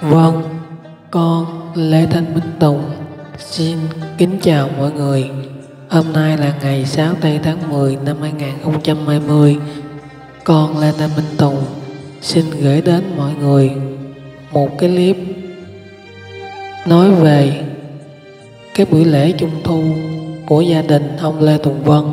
Vâng, con Lê Thanh Minh Tùng xin kính chào mọi người. Hôm nay là ngày 6 tây tháng 10 năm 2020. Con Lê Thanh Minh Tùng xin gửi đến mọi người một cái clip nói về cái buổi lễ Trung thu của gia đình ông Lê Tùng Vân.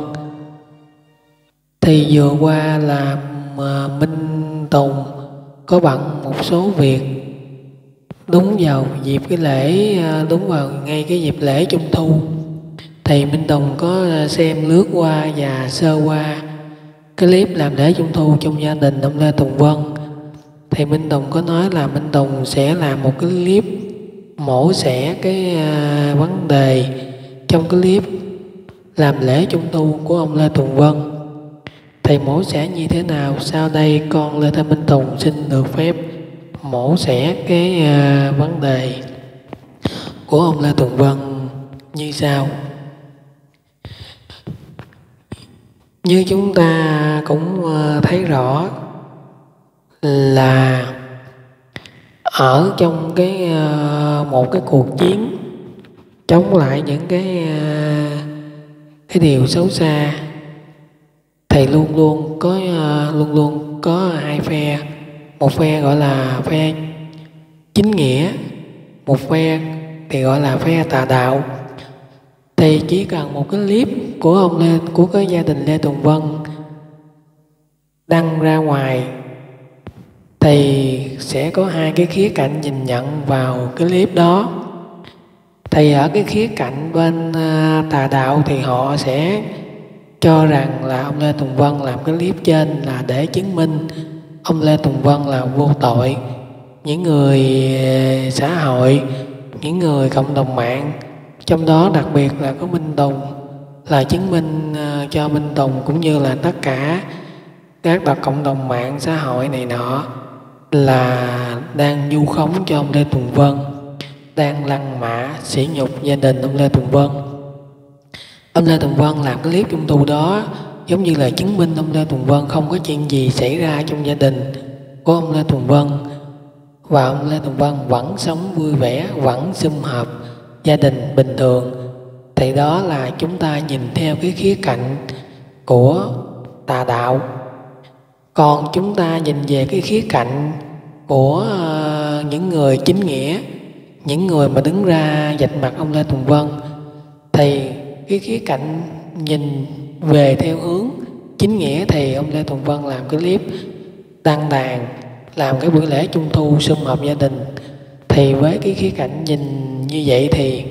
Thì vừa qua là Minh Tùng có bận một số việc đúng vào dịp cái lễ, đúng vào ngay cái dịp lễ Trung thu, thì Minh Tùng có xem lướt qua và sơ qua cái clip làm lễ Trung thu trong gia đình ông Lê Tùng Vân. Thì Minh Tùng có nói là Minh Tùng sẽ làm một cái clip mổ xẻ cái vấn đề trong cái clip làm lễ Trung thu của ông Lê Tùng Vân. Thì mổ xẻ như thế nào, sau đây con Lê Thanh Minh Tùng xin được phép mổ xẻ cái vấn đề của ông Lê Tùng Vân như sau. Như chúng ta cũng thấy rõ là ở trong cái một cái cuộc chiến chống lại những cái điều xấu xa, thì luôn luôn có hai phe. Một phe gọi là phe chính nghĩa, một phe thì gọi là phe tà đạo. Thì chỉ cần một cái clip của cái gia đình Lê Tùng Vân đăng ra ngoài thì sẽ có hai cái khía cạnh nhìn nhận vào cái clip đó. Thì ở cái khía cạnh bên tà đạo thì họ sẽ cho rằng là ông Lê Tùng Vân làm cái clip trên là để chứng minh ông Lê Tùng Vân là vô tội. Những người xã hội, những người cộng đồng mạng, trong đó đặc biệt là có Minh Tùng, là chứng minh cho Minh Tùng cũng như là tất cả các cộng đồng mạng xã hội này nọ là đang vu khống cho ông Lê Tùng Vân, đang lăng mạ sỉ nhục gia đình ông Lê Tùng Vân. Ông Lê Tùng Vân làm cái clip Trung thu đó giống như là chứng minh ông Lê Tùng Vân không có chuyện gì xảy ra trong gia đình của ông Lê Tùng Vân, và ông Lê Tùng Vân vẫn sống vui vẻ, vẫn sum họp gia đình bình thường. Thì đó là chúng ta nhìn theo cái khía cạnh của tà đạo. Còn chúng ta nhìn về cái khía cạnh của những người chính nghĩa, những người mà đứng ra vạch mặt ông Lê Tùng Vân, thì cái khía cạnh nhìn về theo hướng chính nghĩa thì ông Lê Tùng Vân làm cái clip đăng đàn làm cái buổi lễ Trung thu sum họp gia đình. Thì với cái khía cạnh nhìn như vậy thì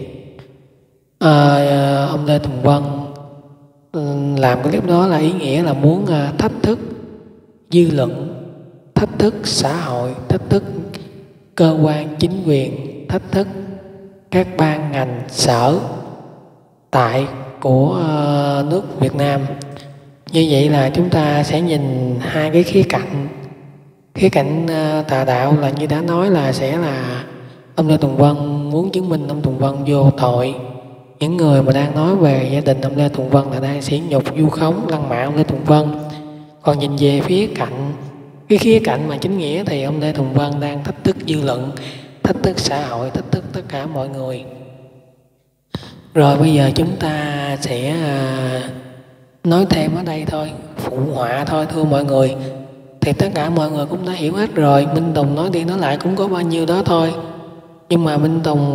ông Lê Tùng Vân làm cái clip đó là ý nghĩa là muốn thách thức dư luận, thách thức xã hội, thách thức cơ quan chính quyền, thách thức các ban ngành sở tại của nước Việt Nam. Như vậy là chúng ta sẽ nhìn hai cái khía cạnh. Khía cạnh tà đạo là như đã nói là sẽ là ông Lê Tùng Vân muốn chứng minh ông Tùng Vân vô tội. Những người mà đang nói về gia đình ông Lê Tùng Vân là đang sỉ nhục, vu khống, lăng mạ ông Lê Tùng Vân. Còn nhìn về phía cạnh, cái khía cạnh mà chính nghĩa thì ông Lê Tùng Vân đang thách thức dư luận, thách thức xã hội, thách thức tất cả mọi người. Rồi bây giờ chúng ta sẽ nói thêm ở đây thôi, phụ họa thôi thưa mọi người. Thì tất cả mọi người cũng đã hiểu hết rồi. Minh Tùng nói đi nói lại cũng có bao nhiêu đó thôi. Nhưng mà Minh Tùng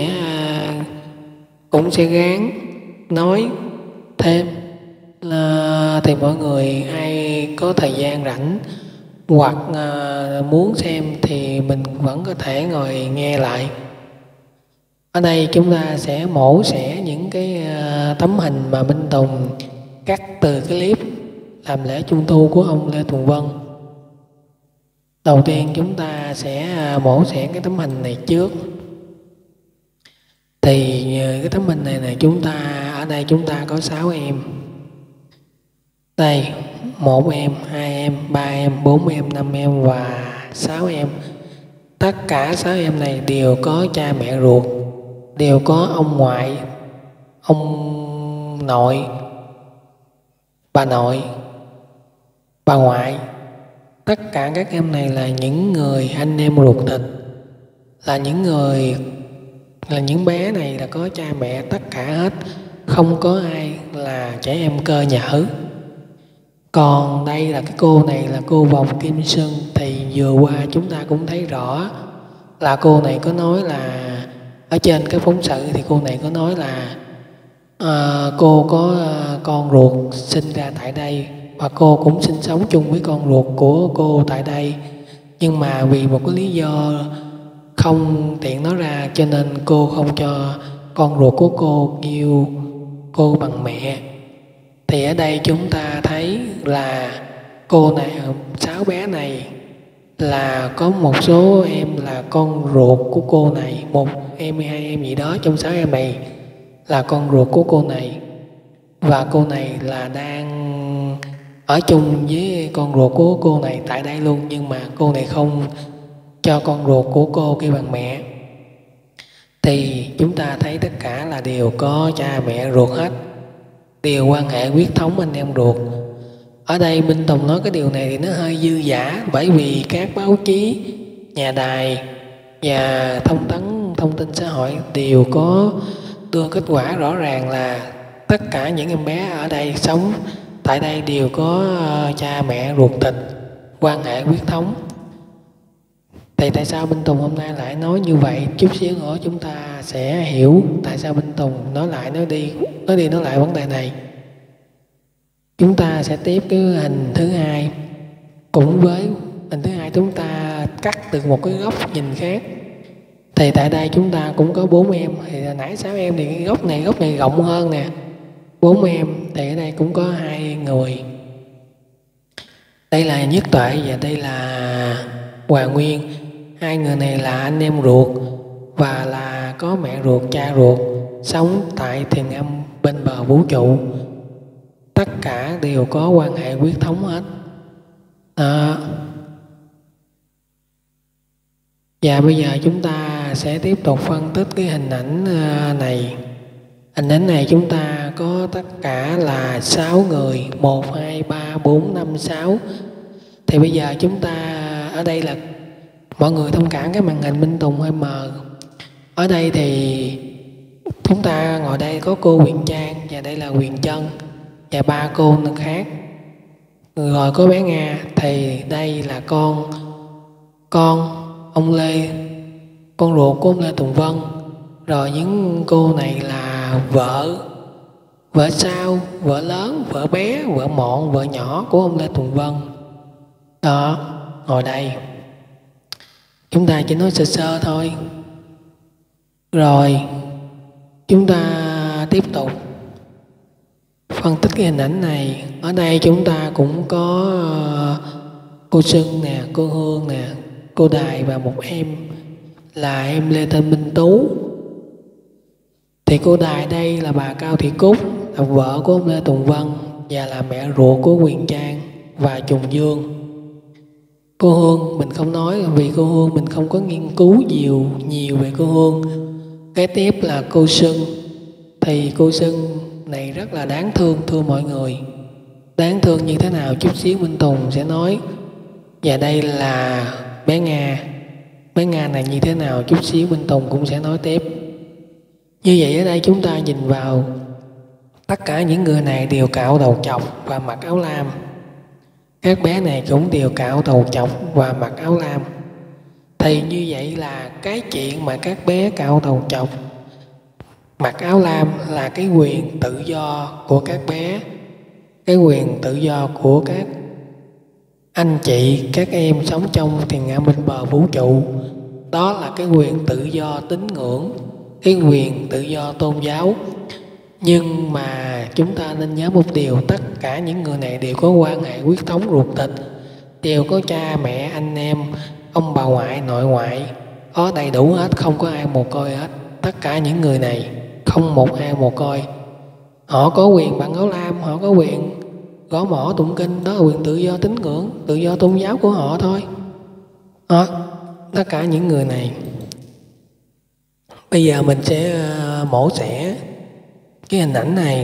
cũng sẽ gán nói thêm là thì mọi người ai có thời gian rảnh hoặc muốn xem thì mình vẫn có thể ngồi nghe lại. Ở đây chúng ta sẽ mổ xẻ những cái tấm hình mà Minh Tùng cắt từ cái clip làm lễ Trung thu của ông Lê Tùng Vân. Đầu tiên chúng ta sẽ mổ xẻ cái tấm hình này trước. Thì cái tấm hình này chúng ta ở đây chúng ta có 6 em. Đây, 1 em, 2 em, 3 em, 4 em, 5 em và 6 em. Tất cả 6 em này đều có cha mẹ ruột, đều có ông ngoại, ông nội, bà nội, bà ngoại. Tất cả các em này là những người anh em ruột thịt là những người là những bé này là có cha mẹ tất cả hết, không có ai là trẻ em cơ nhở. Còn đây là cái cô này là cô Vòng Kim Xuân, thì vừa qua chúng ta cũng thấy rõ là cô này có nói là ở trên cái phóng sự thì cô này có nói là cô có con ruột sinh ra tại đây và cô cũng sinh sống chung với con ruột của cô tại đây, nhưng mà vì một cái lý do không tiện nói ra cho nên cô không cho con ruột của cô kêu cô bằng mẹ. Thì ở đây chúng ta thấy là cô này, 6 bé này là có một số em là con ruột của cô này, một em hay 2 em gì đó trong 6 em này là con ruột của cô này, và cô này là đang ở chung với con ruột của cô này tại đây luôn, nhưng mà cô này không cho con ruột của cô kêu bằng mẹ. Thì chúng ta thấy tất cả là đều có cha mẹ ruột hết, đều quan hệ huyết thống anh em ruột. Ở đây Minh Tùng nói cái điều này thì nó hơi dư dả, bởi vì các báo chí, nhà đài và thông tin xã hội đều có đưa kết quả rõ ràng là tất cả những em bé ở đây sống tại đây đều có cha mẹ ruột thịt, quan hệ huyết thống. Thì tại sao Minh Tùng hôm nay lại nói như vậy? Chút xíu nữa chúng ta sẽ hiểu tại sao Minh Tùng nói lại vấn đề này. Chúng ta sẽ tiếp cái hình thứ hai. Cũng với hình thứ hai chúng ta cắt từ một cái góc nhìn khác. Thì tại đây chúng ta cũng có 4 em. Thì nãy 6 em thì cái góc này rộng hơn nè. 4 em thì ở đây cũng có 2 người. Đây là Nhất Tuệ và đây là Hoàng Nguyên. 2 người này là anh em ruột và là có mẹ ruột, cha ruột, sống tại thiền âm bên bờ vũ trụ. Tất cả đều có quan hệ huyết thống hết. Và bây giờ chúng ta sẽ tiếp tục phân tích cái hình ảnh này. Hình ảnh này chúng ta có tất cả là 6 người, 1, 2, 3, 4, 5, 6. Thì bây giờ chúng ta ở đây là mọi người thông cảm cái màn hình Minh Tùng hơi mờ. Ở đây thì chúng ta ngồi đây có cô Huyền Trang và đây là Huyền Trân và 3 cô khác. Rồi có bé Nga, thì đây là con ông Lê, con ruột của ông Lê Tùng Vân. Rồi những cô này là vợ sau, vợ lớn, vợ bé, vợ mọn, vợ nhỏ của ông Lê Tùng Vân. Đó, ngồi đây. Chúng ta chỉ nói sơ sơ thôi. Rồi, chúng ta tiếp tục phân tích cái hình ảnh này. Ở đây chúng ta cũng có cô Xuân nè, cô Hương nè, cô Đài và một em là em Lê Thanh Minh Tú. Thì cô Đài đây là bà Cao Thị Cúc, là vợ của ông Lê Tùng Vân và là mẹ ruột của Huyền Trang và Trùng Dương. Cô Hương mình không nói vì cô Hương mình không có nghiên cứu nhiều về cô Hương. Kế tiếp là cô Xuân. Thì cô Xuân này rất là đáng thương, thưa mọi người. Đáng thương như thế nào chút xíu Minh Tùng sẽ nói. Và đây là bé Nga. Bé Nga này như thế nào chút xíu Minh Tùng cũng sẽ nói tiếp. Như vậy ở đây chúng ta nhìn vào tất cả những người này đều cạo đầu chọc và mặc áo lam. Các bé này cũng đều cạo đầu chọc và mặc áo lam. Thì như vậy là cái chuyện mà các bé cạo đầu chọc, mặc áo lam là cái quyền tự do của các bé, cái quyền tự do của các anh chị, các em sống trong thiền am bên bờ vũ trụ. Đó là cái quyền tự do tín ngưỡng, cái quyền tự do tôn giáo. Nhưng mà chúng ta nên nhớ một điều, tất cả những người này đều có quan hệ huyết thống ruột thịt, đều có cha mẹ, anh em, ông bà ngoại, nội ngoại, có đầy đủ hết, không có ai mồ côi hết. Tất cả những người này không một ai mồ côi. Họ có quyền bằng áo lam, họ có quyền gõ mõ tụng kinh, đó là quyền tự do tín ngưỡng, tự do tôn giáo của họ thôi. Đó, tất cả những người này. Bây giờ mình sẽ mổ xẻ cái hình ảnh này.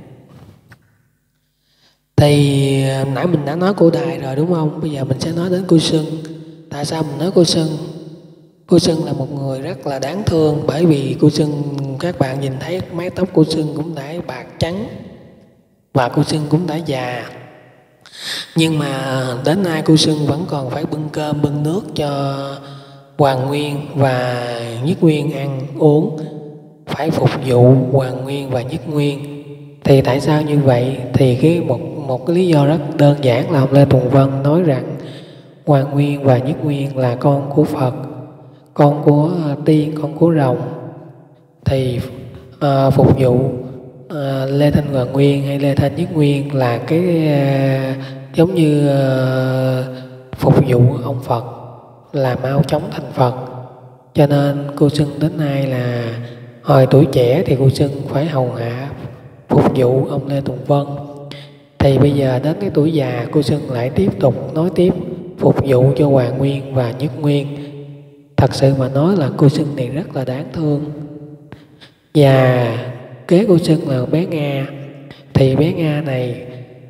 Thì nãy mình đã nói cô Đài rồi đúng không? Bây giờ mình sẽ nói đến cô Xuân. Tại sao mình nói cô Xuân? Cô Xuân là một người rất là đáng thương, bởi vì cô Xuân, các bạn nhìn thấy mái tóc cô Xuân cũng đã bạc trắng và cô Xuân cũng đã già. Nhưng mà đến nay cô Xuân vẫn còn phải bưng cơm bưng nước cho Hoàng Nguyên và Nhất Nguyên ăn uống, phải phục vụ Hoàng Nguyên và Nhất Nguyên. Thì tại sao như vậy? Thì một cái lý do rất đơn giản là ông Lê Tùng Vân nói rằng Hoàng Nguyên và Nhất Nguyên là con của Phật, con của tiên, con của rồng. Thì phục vụ Lê Thanh Hoàng Nguyên hay Lê Thanh Nhất Nguyên là cái giống như phục vụ ông Phật, là mau chóng thành Phật. Cho nên cô Xuân đến nay là hồi tuổi trẻ thì cô Xuân phải hầu hạ phục vụ ông Lê Tùng Vân. Thì bây giờ đến cái tuổi già, cô Xuân lại tiếp tục nói tiếp phục vụ cho Hoàng Nguyên và Nhất Nguyên. Thật sự mà nói là cô Xuân này rất là đáng thương. Và kế cô Xuân là bé Nga. Thì bé Nga này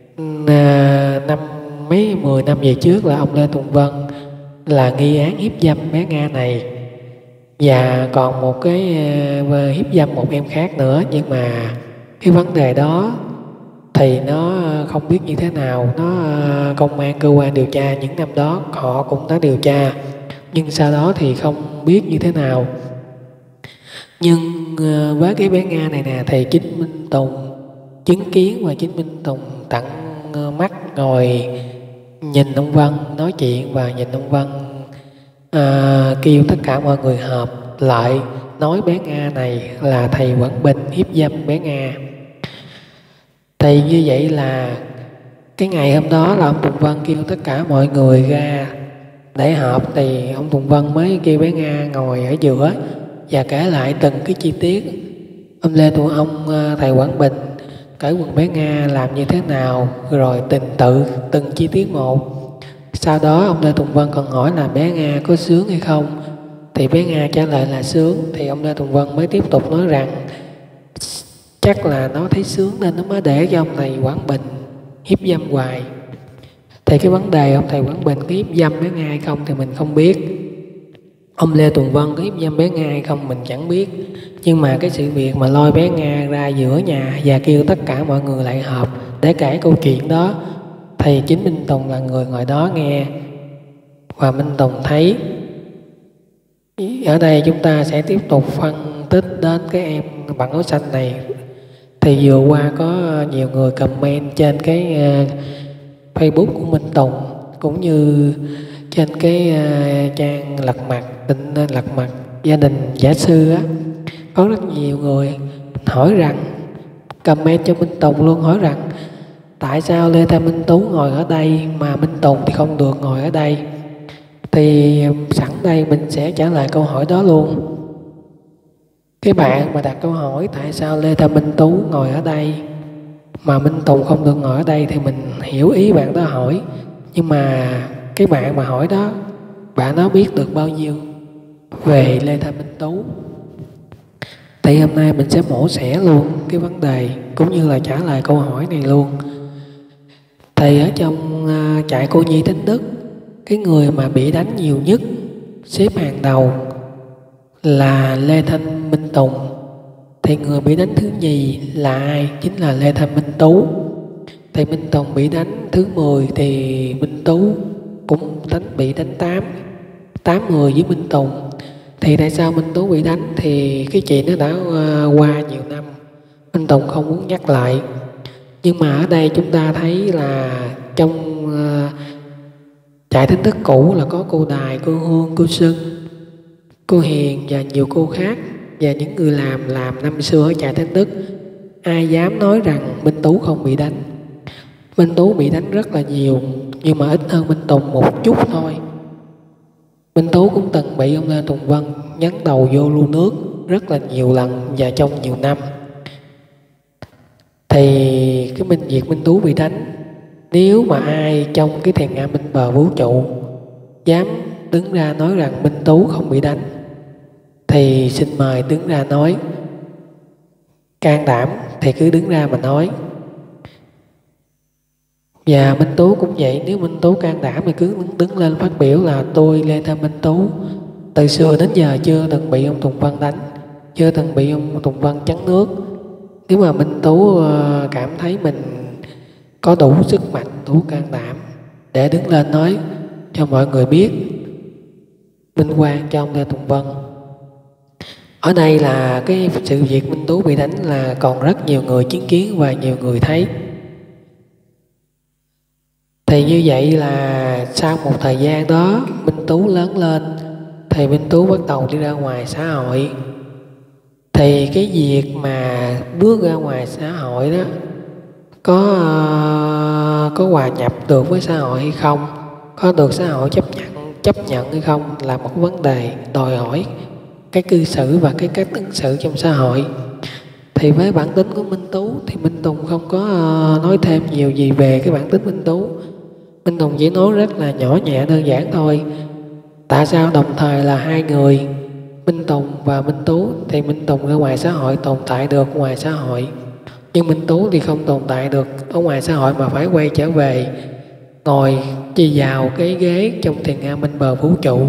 mấy 10 năm về trước là ông Lê Tùng Vân là nghi án hiếp dâm bé Nga này, và còn một cái hiếp dâm một em khác nữa. Nhưng mà cái vấn đề đó thì nó không biết như thế nào. Công an, cơ quan điều tra những năm đó họ cũng đã điều tra, nhưng sau đó thì không biết như thế nào. Nhưng với cái bé Nga này nè, thì chính Minh Tùng chứng kiến, và chính Minh Tùng tận mắt ngồi nhìn ông Vân nói chuyện, và nhìn ông Vân kêu tất cả mọi người họp lại nói bé Nga này là thầy Quảng Bình hiếp dâm bé Nga. Thì như vậy là cái ngày hôm đó là ông Tùng Vân kêu tất cả mọi người ra để họp, thì ông Tùng Vân mới kêu bé Nga ngồi ở giữa và kể lại từng cái chi tiết. Ông thầy Quảng Bình cởi quần bé Nga làm như thế nào, rồi từng chi tiết một. Sau đó ông Lê Tùng Vân còn hỏi là bé Nga có sướng hay không, thì bé Nga trả lời là sướng. Thì ông Lê Tùng Vân mới tiếp tục nói rằng chắc là nó thấy sướng nên nó mới để cho ông thầy Quảng Bình hiếp dâm hoài. Thì cái vấn đề ông thầy Quảng Bình có hiếp dâm bé Nga hay không thì mình không biết, ông Lê Tùng Vân có hiếp dâm bé Nga hay không mình chẳng biết. Nhưng mà cái sự việc mà lôi bé Nga ra giữa nhà và kêu tất cả mọi người lại họp để kể câu chuyện đó, thì chính Minh Tùng là người ngồi đó nghe, và Minh Tùng thấy. Ở đây chúng ta sẽ tiếp tục phân tích đến cái em bằng áo xanh này. Thì vừa qua có nhiều người comment trên cái Facebook của Minh Tùng, cũng như trên cái trang lật mặt gia đình giả sư á, có rất nhiều người hỏi rằng, comment cho Minh Tùng luôn, hỏi rằng tại sao Lê Thanh Minh Tú ngồi ở đây mà Minh Tùng thì không được ngồi ở đây. Thì sẵn đây mình sẽ trả lời câu hỏi đó luôn. Cái bạn mà đặt câu hỏi tại sao Lê Thanh Minh Tú ngồi ở đây mà Minh Tùng không được ngồi ở đây, thì mình hiểu ý bạn đó hỏi. Nhưng mà cái bạn mà hỏi đó, bạn đó biết được bao nhiêu về Lê Thanh Minh Tú. Thì hôm nay mình sẽ mổ xẻ luôn cái vấn đề cũng như là trả lời câu hỏi này luôn. Thì ở trong trại cô nhi Thánh Đức, cái người mà bị đánh nhiều nhất, xếp hàng đầu là Lê Thanh Minh Tùng. Thì người bị đánh thứ nhì là ai? Chính là Lê Thanh Minh Tú. Thì Minh Tùng bị đánh thứ 10, thì Minh Tú cũng bị đánh 8-10 với Minh Tùng. Thì tại sao Minh Tú bị đánh? Thì cái chuyện nó đã qua nhiều năm, Minh Tùng không muốn nhắc lại. Nhưng mà ở đây chúng ta thấy là trong trại Thánh Đức cũ là có cô Đài, cô Hương, cô Xuân, cô Hiền và nhiều cô khác. Và những người làm năm xưa ở trại Thánh Đức, ai dám nói rằng Minh Tú không bị đánh. Minh Tú bị đánh rất là nhiều, nhưng mà ít hơn Minh Tùng một chút thôi. Minh Tú cũng từng bị ông Lê Tùng Vân nhấn đầu vô lu nước rất là nhiều lần và trong nhiều năm. Thì cái việc Minh Tú bị đánh, nếu mà ai trong cái thiền am bên bờ vũ trụ dám đứng ra nói rằng Minh Tú không bị đánh, thì xin mời đứng ra nói. Can đảm thì cứ đứng ra mà nói. Và Minh Tú cũng vậy, nếu Minh Tú can đảm thì cứ đứng lên phát biểu là tôi Lê Thanh Minh Tú từ xưa đến giờ chưa từng bị ông Tùng Vân đánh, chưa từng bị ông Tùng Vân chắn nước. Nếu mà Minh Tú cảm thấy mình có đủ sức mạnh, đủ can đảm để đứng lên nói cho mọi người biết vinh quang cho ông Lê Tùng Vân. Ở đây là cái sự việc Minh Tú bị đánh là còn rất nhiều người chứng kiến và nhiều người thấy. Thì như vậy là sau một thời gian đó Minh Tú lớn lên, thì Minh Tú bắt đầu đi ra ngoài xã hội. Thì cái việc mà bước ra ngoài xã hội đó có hòa nhập được với xã hội hay không, có được xã hội chấp nhận hay không là một vấn đề đòi hỏi cái cư xử và cái cách ứng xử trong xã hội. Thì với bản tính của Minh Tú thì Minh Tùng không có nói thêm nhiều gì về cái bản tính Minh Tú. Minh Tùng chỉ nói rất là nhỏ nhẹ đơn giản thôi. Tại sao đồng thời là hai người Minh Tùng và Minh Tú, thì Minh Tùng ở ngoài xã hội tồn tại được ngoài xã hội, nhưng Minh Tú thì không tồn tại được ở ngoài xã hội mà phải quay trở về ngồi vào cái ghế trong thiền am bên bờ vũ trụ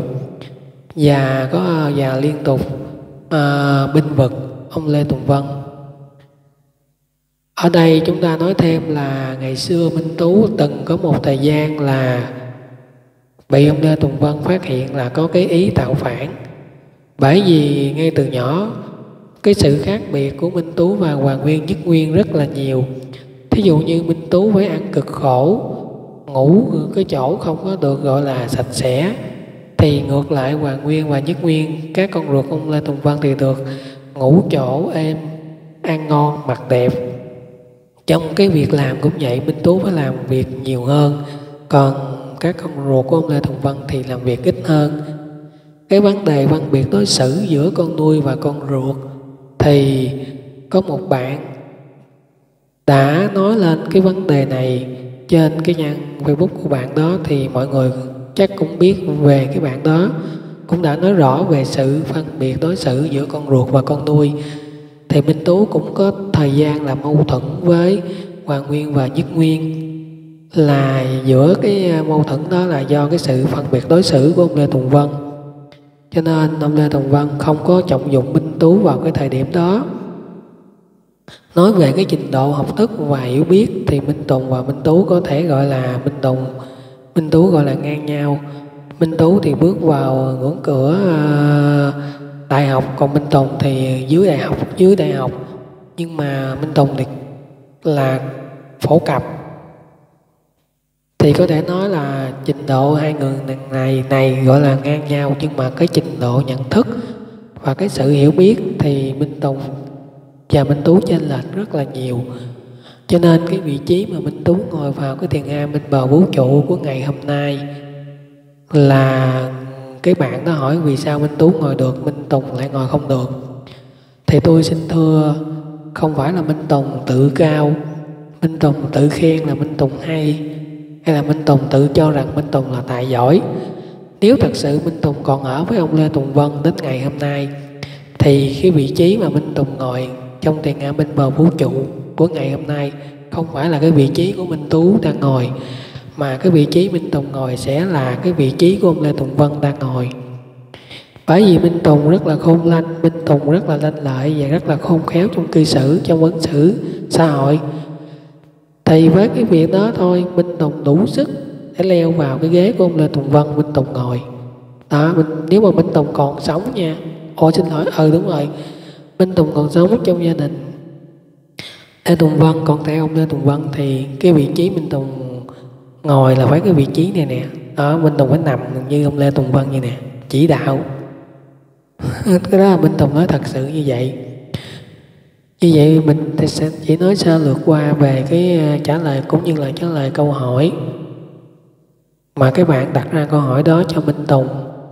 và liên tục binh vực ông Lê Tùng Vân. Ở đây chúng ta nói thêm là ngày xưa Minh Tú từng có một thời gian là bị ông Lê Tùng Vân phát hiện là có cái ý tạo phản. Bởi vì ngay từ nhỏ cái sự khác biệt của Minh Tú và Hoàng Nguyên Nhất Nguyên rất là nhiều. Thí dụ như Minh Tú phải ăn cực khổ, ngủ cái chỗ không có được gọi là sạch sẽ, thì ngược lại Hoàng Nguyên và Nhất Nguyên, các con ruột ông Lê Tùng Vân thì được ngủ chỗ êm, ăn ngon, mặc đẹp. Trong cái việc làm cũng vậy, Minh Tú phải làm việc nhiều hơn, còn các con ruột của ông Lê Tùng Vân thì làm việc ít hơn. Cái vấn đề phân biệt đối xử giữa con nuôi và con ruột thì có một bạn đã nói lên cái vấn đề này trên cái trang Facebook của bạn đó, thì mọi người chắc cũng biết về cái bạn đó, cũng đã nói rõ về sự phân biệt đối xử giữa con ruột và con nuôi. Thì Minh Tú cũng có thời gian là mâu thuẫn với Hoàng Nguyên và Nhất Nguyên, là giữa cái mâu thuẫn đó là do cái sự phân biệt đối xử của ông Lê Tùng Vân. Cho nên ông Lê Tùng Vân không có trọng dụng Minh Tú vào cái thời điểm đó. Nói về cái trình độ học thức và hiểu biết thì Minh Tùng và Minh Tú có thể gọi là Minh Tú gọi là ngang nhau. Minh Tú thì bước vào ngưỡng cửa đại học, còn Minh Tùng thì dưới đại học. Nhưng mà Minh Tùng thì là phổ cập. Thì có thể nói là trình độ hai người này gọi là ngang nhau, nhưng mà cái trình độ nhận thức và cái sự hiểu biết thì Minh Tùng và Minh Tú chênh lệch rất là nhiều. Cho nên cái vị trí mà Minh Tú ngồi vào cái thiền am bên bờ vũ trụ của ngày hôm nay là cái bạn đó hỏi vì sao Minh Tú ngồi được, Minh Tùng lại ngồi không được. Thì tôi xin thưa, không phải là Minh Tùng tự cao, Minh Tùng tự khen là Minh Tùng hay là Minh Tùng tự cho rằng Minh Tùng là tài giỏi. Nếu thật sự Minh Tùng còn ở với ông Lê Tùng Vân đến ngày hôm nay thì cái vị trí mà Minh Tùng ngồi trong thiền am bên bờ vũ trụ của ngày hôm nay không phải là cái vị trí của Minh Tú đang ngồi, mà cái vị trí Minh Tùng ngồi sẽ là cái vị trí của ông Lê Tùng Vân đang ngồi. Bởi vì Minh Tùng rất là khôn lanh, Minh Tùng rất là lanh lợi và rất là khôn khéo trong cư xử, trong ứng xử xã hội. Thì với cái việc đó thôi, Minh Tùng đủ sức để leo vào cái ghế của ông Lê Tùng Vân, Minh Tùng ngồi. Đó, nếu mà Minh Tùng còn sống nha, xin lỗi, đúng rồi, Minh Tùng còn sống trong gia đình Lê Tùng Vân, còn theo ông Lê Tùng Vân thì cái vị trí Minh Tùng ngồi là phải cái vị trí này nè. Đó, Minh Tùng phải nằm như ông Lê Tùng Vân như nè, chỉ đạo. Cái đó là Minh Tùng nói thật sự như vậy. Như vậy mình sẽ chỉ nói sơ lược qua về cái trả lời cũng như là trả lời câu hỏi mà các bạn đặt ra câu hỏi đó cho Minh Tùng.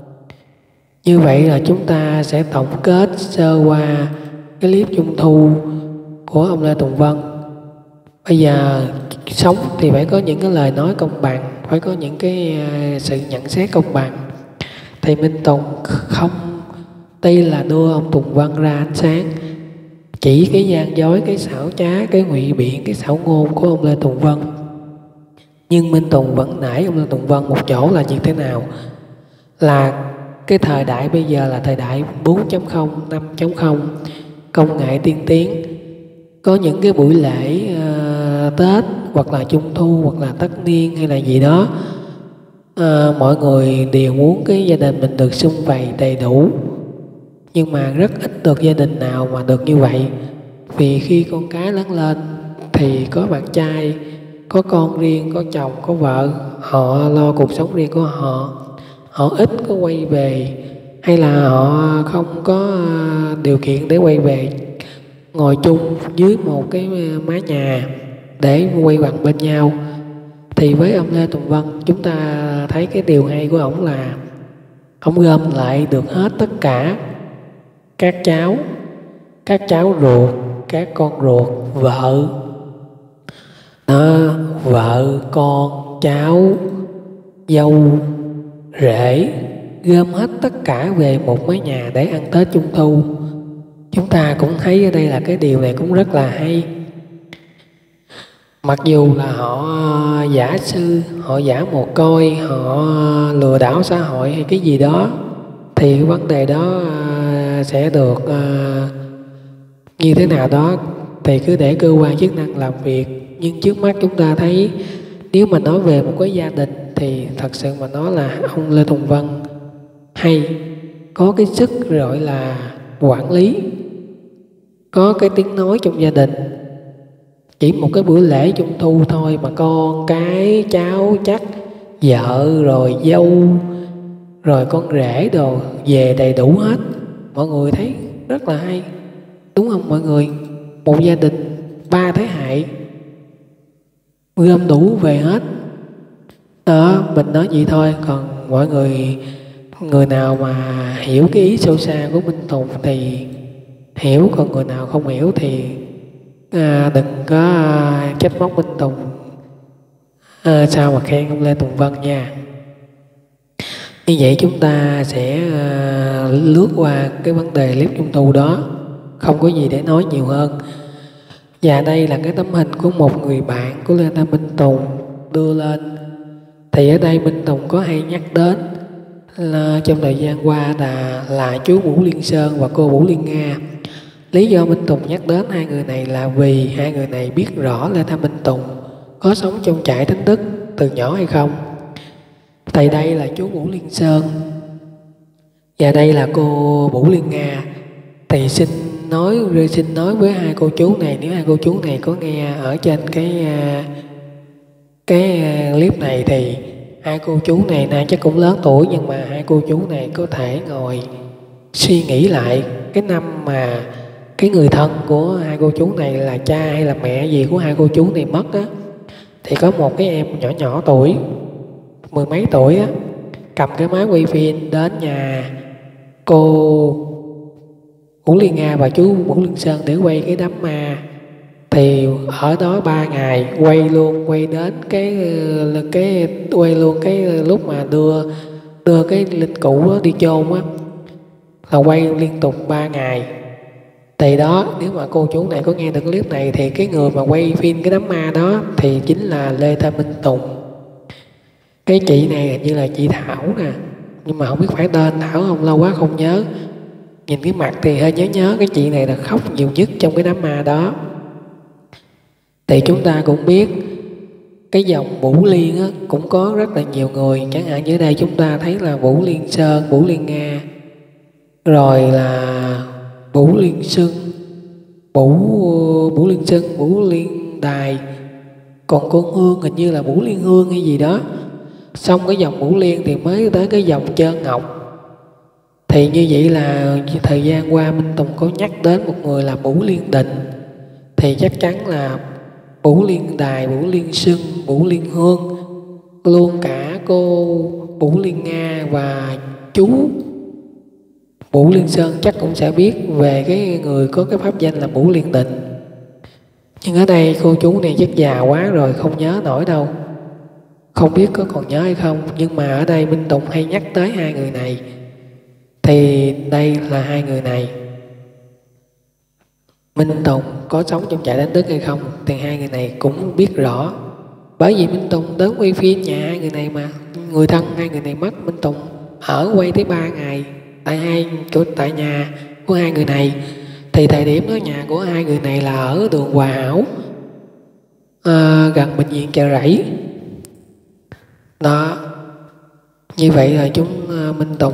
Như vậy là chúng ta sẽ tổng kết sơ qua cái clip Trung thu của ông Lê Tùng Vân. Bây giờ sống thì phải có những cái lời nói công bằng, phải có những cái sự nhận xét công bằng. Thì Minh Tùng không tuy là đưa ông Tùng Vân ra ánh sáng, chỉ cái gian dối, cái xảo trá, cái ngụy biện, cái xảo ngôn của ông Lê Tùng Vân. Nhưng Minh Tùng vẫn nể ông Lê Tùng Vân một chỗ là như thế nào? Là cái thời đại bây giờ là thời đại 4.0, 5.0, công nghệ tiên tiến. Có những cái buổi lễ Tết hoặc là Trung thu hoặc là tất niên hay là gì đó, mọi người đều muốn cái gia đình mình được sum vầy đầy đủ. Nhưng mà rất ít được gia đình nào mà được như vậy. Vì khi con cái lớn lên thì có bạn trai, có con riêng, có chồng, có vợ, họ lo cuộc sống riêng của họ. Họ ít có quay về, hay là họ không có điều kiện để quay về ngồi chung dưới một cái mái nhà để quay quần bên nhau. Thì với ông Lê Tùng Vân, chúng ta thấy cái điều hay của ổng là ổng gom lại được hết tất cả các cháu ruột, các con ruột, vợ đó, vợ, con, cháu, dâu, rể, gom hết tất cả về một mái nhà để ăn Tết Trung thu. Chúng ta cũng thấy ở đây là cái điều này cũng rất là hay. Mặc dù là họ giả sư, họ giả mồ côi, họ lừa đảo xã hội hay cái gì đó, thì cái vấn đề đó sẽ được như thế nào đó thì cứ để cơ quan chức năng làm việc. Nhưng trước mắt chúng ta thấy, nếu mà nói về một cái gia đình thì thật sự mà nói là ông Lê Tùng Vân hay, có cái sức gọi là quản lý, có cái tiếng nói trong gia đình. Chỉ một cái buổi lễ Trung thu thôi mà con cái, cháu chắc, vợ rồi dâu rồi con rể đồ về đầy đủ hết. Mọi người thấy rất là hay, đúng không mọi người? Một gia đình 3 thế hệ gom đủ về hết đó. Mình nói vậy thôi, còn mọi người nào mà hiểu cái ý sâu xa của Minh Tùng thì hiểu, còn người nào không hiểu thì đừng có trách móc Minh Tùng sao mà khen ông Lê Tùng Vân nha. Như vậy chúng ta sẽ lướt qua cái vấn đề clip Trung thu đó, không có gì để nói nhiều hơn. Và đây là cái tấm hình của một người bạn của Lê Minh Tùng đưa lên. Thì ở đây Minh Tùng có hay nhắc đến là trong thời gian qua là chú Vũ Liên Sơn và cô Vũ Liên Nga. Lý do Minh Tùng nhắc đến hai người này là vì hai người này biết rõ Lê Minh Tùng có sống trong trại Thánh Đức từ nhỏ hay không. Tại đây là chú Vũ Liên Sơn và đây là cô Vũ Liên Nga. Thì xin nói với hai cô chú này, nếu hai cô chú này có nghe ở trên cái clip này thì hai cô chú này nay chắc cũng lớn tuổi, nhưng mà hai cô chú này có thể ngồi suy nghĩ lại cái năm mà cái người thân của hai cô chú này là cha hay là mẹ gì của hai cô chú này mất á, thì có một cái em nhỏ tuổi, 10 mấy tuổi á, cầm cái máy quay phim đến nhà cô Vũ Liên Nga và chú Vũ Liên Sơn để quay cái đám ma. Thì ở đó 3 ngày quay đến quay luôn cái lúc mà đưa cái linh cữu đó đi chôn á, là quay liên tục 3 ngày. Thì đó, nếu mà cô chú này có nghe được clip này thì cái người mà quay phim cái đám ma đó thì chính là Lê Minh Tùng. Cái chị này hình như là chị Thảo nè, nhưng mà không biết phải tên Thảo không, lâu quá không nhớ. Nhìn cái mặt thì hơi nhớ cái chị này là khóc nhiều nhất trong cái đám ma đó. Thì chúng ta cũng biết cái dòng Vũ Liên á, cũng có rất là nhiều người. Chẳng hạn như đây chúng ta thấy là Vũ Liên Sơn, Vũ Liên Nga, rồi là Vũ Liên Xuân, Vũ Liên Xuân, Vũ Liên Đài, còn con Hương hình như là Vũ Liên Hương hay gì đó. Xong cái dòng Vũ Liên thì mới tới cái dòng Trơn Ngọc. Thì như vậy là thời gian qua Minh Tùng có nhắc đến một người là Vũ Liên Định, thì chắc chắn là Vũ Liên Đài, Vũ Liên Xuân, Vũ Liên Hương, luôn cả cô Vũ Liên Nga và chú Vũ Liên Sơn chắc cũng sẽ biết về cái người có cái pháp danh là Vũ Liên Định. Nhưng ở đây cô chú này chắc già quá rồi không nhớ nổi đâu, không biết có còn nhớ hay không. Nhưng mà ở đây Minh Tùng hay nhắc tới hai người này. Thì đây là hai người này. Minh Tùng có sống trong trại Thánh Đức hay không thì hai người này cũng biết rõ. Bởi vì Minh Tùng đến quay phim nhà hai người này mà, người thân hai người này mất, Minh Tùng ở quay tới 3 ngày tại nhà của hai người này. Thì thời điểm đó nhà của hai người này là ở đường Hòa Hảo, gần bệnh viện Chợ Rẫy. Đó, như vậy là Minh Tùng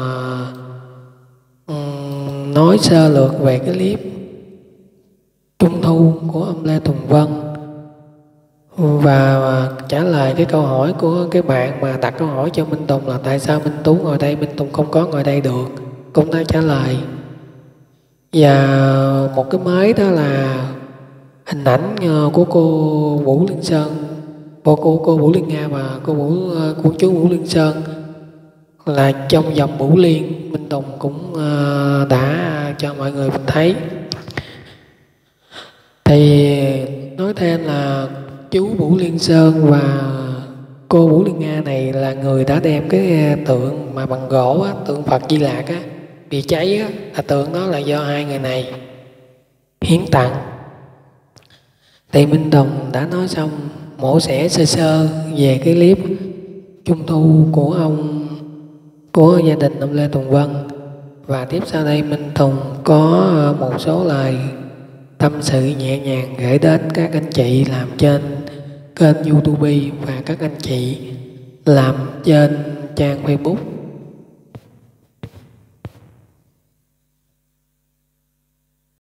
nói sơ lược về cái clip Trung thu của ông Lê Tùng Vân, và trả lời cái câu hỏi của cái bạn mà đặt câu hỏi cho Minh Tùng là tại sao Minh Tú ngồi đây, Minh Tùng không có ngồi đây được, cũng đã trả lời. Và một cái mới đó là hình ảnh của cô Vũ Liên Sơn, cô Vũ Liên Nga và của chú Vũ Liên Sơn là trong vòng Bửu Liên. Minh Tùng cũng đã cho mọi người mình thấy. Thì nói thêm là chú Vũ Liên Sơn và cô Vũ Liên Nga này là người đã đem cái tượng mà bằng gỗ á, tượng Phật Di Lặc á, bị cháy á, là tượng đó là do hai người này hiến tặng. Thì Minh Tùng đã nói xong mổ xẻ sơ sơ về cái clip Trung thu của gia đình ông Lê Tùng Vân. Và tiếp sau đây Minh Tùng có một số lời tâm sự nhẹ nhàng gửi đến các anh chị làm trên kênh YouTube và các anh chị làm trên trang Facebook